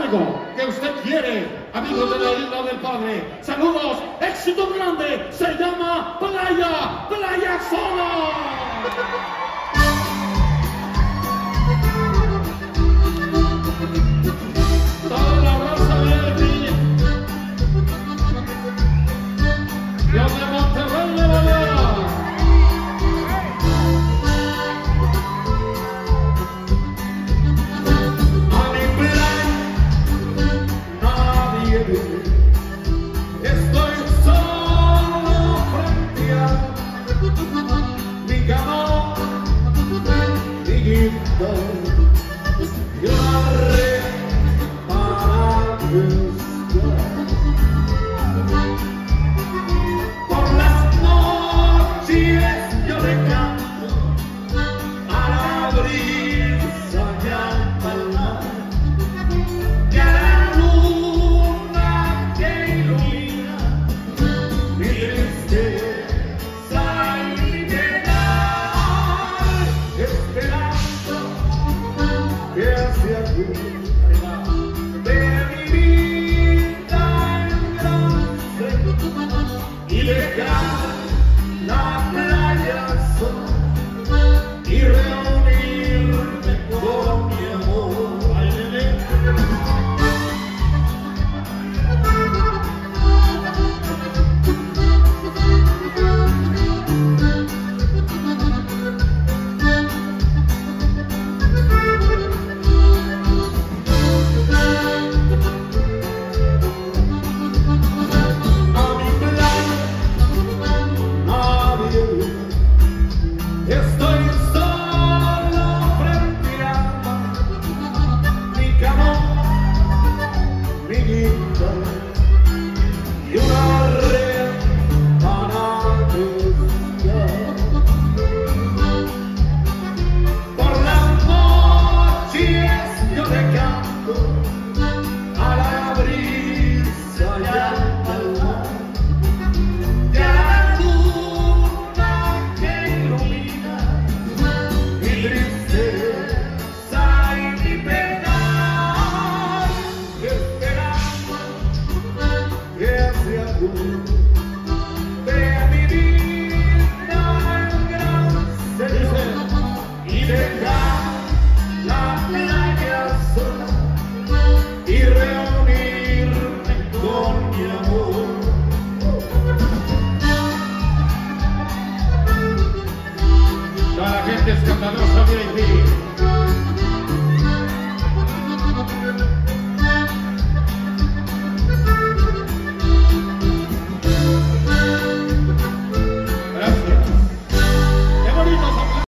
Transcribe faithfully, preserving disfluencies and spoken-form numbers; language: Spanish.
algo que usted quiere, amigos de la Isla del Padre. Saludos, éxito grande, se llama Playa, Playa Sola. Toda la raza de aquí, yo de Monterrey de Valera. A mi playa nadie ve, estoy solo frente a mi cama, mi guitarra y una red para buscar. Por las noches yo le canto a la brisa y al mar y a la luna que ilumina mi tristeza y mi piedad, esperando que hacia afuera de mi vida engrandece y dejar la playa sola y reunirme con mi amor. Ay, nene. A mi playa nadie ve, estoy solo frente a mi cama, mi guitarra y una red para pescar. Por las noches yo le canto a la brisa y al mar y a la luna que ilumina mi tristeza y mi pena, esperando que hacia afuera de mi vida engrandece y dejar la playa sola y reunirme con mi amor. Toda la gente escandalosa, V I P.